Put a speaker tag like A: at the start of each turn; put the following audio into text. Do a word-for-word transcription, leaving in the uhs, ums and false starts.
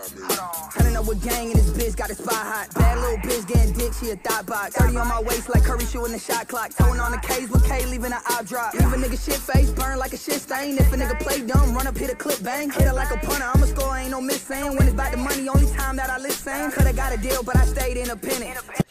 A: Turning up with gang and this bitch got a spot hot. Bad little bitch getting dick, she a thought box. thirty on my waist like Curry shooting the shot clock. Towing on the K's with K, leaving an out drop. Leave a nigga shit face, burn like a shit stain. If a nigga play dumb, run up, hit a clip, bang. Hit her like a punter, I'ma score, ain't no miss saying. When it's about the money, only time that I listen. Coulda got a deal, but I stayed independent.